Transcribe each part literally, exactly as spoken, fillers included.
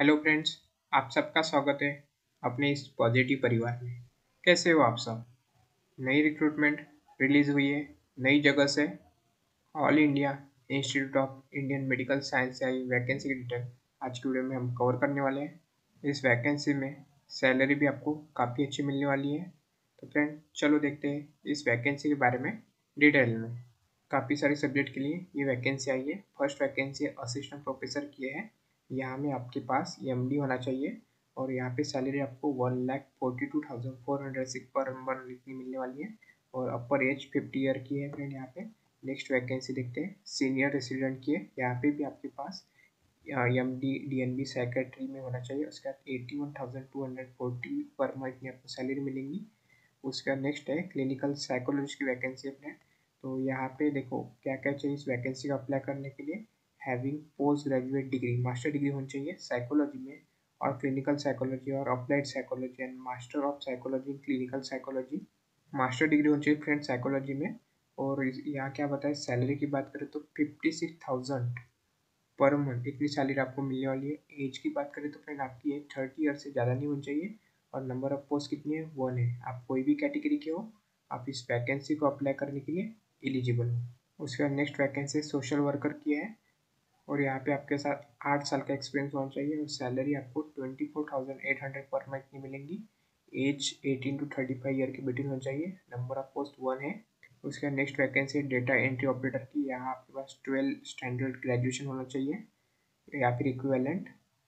Hello friends, आप सबका स्वागत है अपने इस पॉजिटिव परिवार में। कैसे हो आप सब? नई रिक्रूटमेंट रिलीज हुई है नई जगह से। All India Institute of Indian Medical Science से आई वैकेंसी की डिटेल आज की वीडियो में हम कवर करने वाले हैं। इस वैकेंसी में सैलरी भी आपको काफ़ी अच्छी मिलने वाली है। तो फ्रेंड चलो देखते हैं इस वैकेंसी के बारे में डिटेल में। काफ़ी सारे सब्जेक्ट के लिए ये वैकेंसी आई है। फर्स्ट वैकेंसी असिस्टेंट प्रोफेसर की है। यहाँ में आपके पास एमडी होना चाहिए और यहाँ पे सैलरी आपको one lakh forty two thousand four hundred six per month इतनी मिलने वाली है और अपर एज फिफ्टी ईयर की है फ्रेंड। यहाँ पे नेक्स्ट वैकेंसी देखते हैं सीनियर रेसिडेंट की है। यहाँ पे भी आपके पास M D D N B secretary में होना चाहिए। उसके बाद eighty one thousand two hundred forty per month इतनी आपको सैलरी मिलेंगी। उसके बाद नेक्स्ट है क्लिनिकल साइकोलॉजिस्ट की वैकेंसी है फ्रेंड। तो यहाँ पे देखो क्या क्या चाहिए इस वैकेंसी का अप्लाई करने के लिए। Having post graduate degree master degree होनी चाहिए साइकोलॉजी में और क्लिनिकल साइकोलॉजी और applied psychology and master of psychology clinical psychology. Master degree होनी चाहिए फ्रेंड साइकोलॉजी में। और यहाँ क्या बताए सैलरी की बात करें तो fifty six thousand per month इतनी सैलरी आपको मिलने वाली है। एज की बात करें तो फ्रेंड आपकी एज थर्टी ईयर से ज़्यादा नहीं होनी चाहिए और नंबर ऑफ पोस्ट कितनी है वन है। आप कोई भी कैटेगरी के हो आप इस वैकेंसी को अप्लाई करने के लिए एलिजिबल हो। उसके बाद नेक्स्ट वैकेंसी सोशल वर्कर की है और यहाँ पे आपके साथ आठ साल का एक्सपीरियंस होना चाहिए और सैलरी आपको twenty four thousand eight hundred per month की मिलेंगी। Age eighteen to thirty five year के बिटवीन होना चाहिए। नंबर ऑफ पोस्ट वन है। उसके बाद नेक्स्ट वैकेंसी है डेटा एंट्री ऑपरेटर की। यहाँ आपके पास ट्वेल्व स्टैंडर्ड ग्रेजुएशन होना चाहिए या फिर इक्विवेलेंट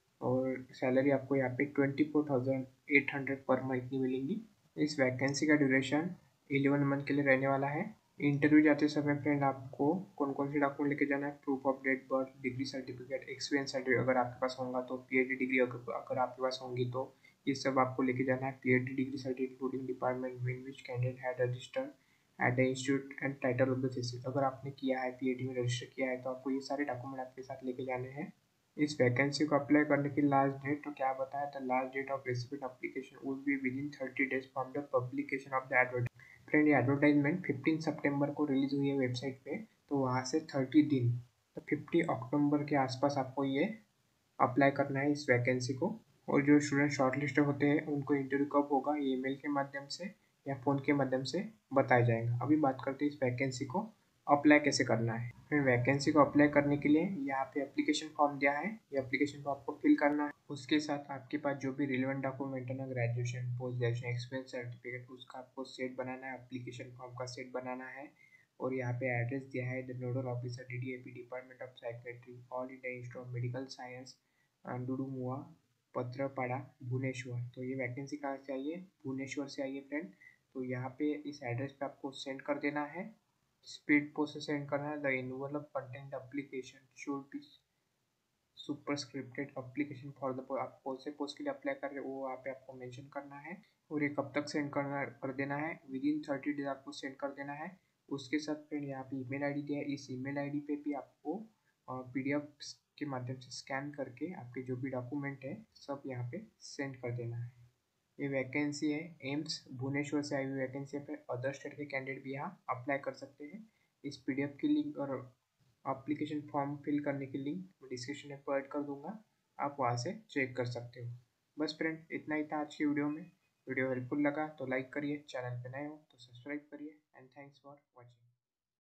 और सैलरी आपको यहाँ पे twenty four thousand eight hundred per month की मिलेंगी। इस वैकेंसी का ड्यूरेशन इलेवन मंथ के लिए रहने वाला है। इंटरव्यू जाते समय फ्रेंड आपको कौन कौन से डॉक्यूमेंट लेके जाना है। Proof of date birth degree certificate experience certificate अगर आपके पास होगा तो पीएचडी डिग्री अगर अगर आपके पास होंगी तो ये सब आपको लेके जाना है। PhD degree certificate including department in which candidate had registered at the institute and title of the thesis. अगर आपने किया है पीएचडी में रजिस्टर किया है तो आपको ये सारे डॉक्यूमेंट आपके साथ लेके जाने हैं। इस वैकेंसी को अप्लाई करने की लास्ट डेट तो क्या बताया था। Last date of receipt application would be within thirty days from the publication of the advertisement. Friend ये एडवर्टाइजमेंट फिफ्टीन सितंबर को रिलीज हुई है वेबसाइट पे तो वहाँ से थर्टी दिन तो फिफ्टी अक्टूबर के आसपास आपको ये अप्लाई करना है इस वैकेंसी को। और जो स्टूडेंट शॉर्टलिस्ट होते हैं उनको इंटरव्यू कब होगा ये ईमेल के माध्यम से या फ़ोन के माध्यम से बताया जाएगा। अभी बात करते हैं इस वैकेंसी को अप्लाई कैसे करना है। फिर वैकेंसी को अप्लाई करने के लिए यहाँ पे एप्लीकेशन फॉर्म दिया है। ये एप्लीकेशन को आपको फिल करना है। उसके साथ आपके पास जो भी रिलेवेंट डॉक्यूमेंट है ना graduation post graduation experience certificate उसका आपको सेट बनाना है। एप्लीकेशन फॉर्म का सेट बनाना है और यहाँ पे एड्रेस दिया है the nodal officer D D A P department of psychiatry All India Institute of Medical Science Dudumua Patrapada Bhubaneswar. तो ये वैकेंसी कहाँ से आई है भुवनेश्वर से आई है फ्रेंड। तो यहाँ पे इस एड्रेस पे आपको सेंड कर देना है। स्पीड पोस्ट से सेंड करना है। The involve content application should be superscripted application for the आप कौन से पोस्ट के लिए अप्लाई कर रहे हो वो वहाँ पे आपको मेंशन करना है और ये कब तक सेंड करना कर देना है विद इन थर्टी डेज आपको सेंड कर देना है। उसके साथ फ्रेंड यहाँ पे ईमेल आईडी दिया है। इस ईमेल आईडी पे भी आपको पीडीएफ के माध्यम से स्कैन करके आपके जो भी डॉक्यूमेंट है सब यहाँ पे सेंड कर देना है। ये वैकेंसी है एम्स भुवनेश्वर से आई हुई वैकेंसी पे अदर स्टेट के कैंडिडेट भी यहाँ अप्लाई कर सकते हैं। इस पीडीएफ की लिंक और एप्लीकेशन फॉर्म फिल करने की लिंक मैं डिस्क्रिप्शन में प्रोवाइड कर दूंगा। आप वहाँ से चेक कर सकते हो। बस फ्रेंड इतना ही था आज की वीडियो में। वीडियो हेल्पफुल लगा तो लाइक करिए, चैनल पे नए हो तो सब्सक्राइब करिए एंड थैंक्स फॉर वॉचिंग।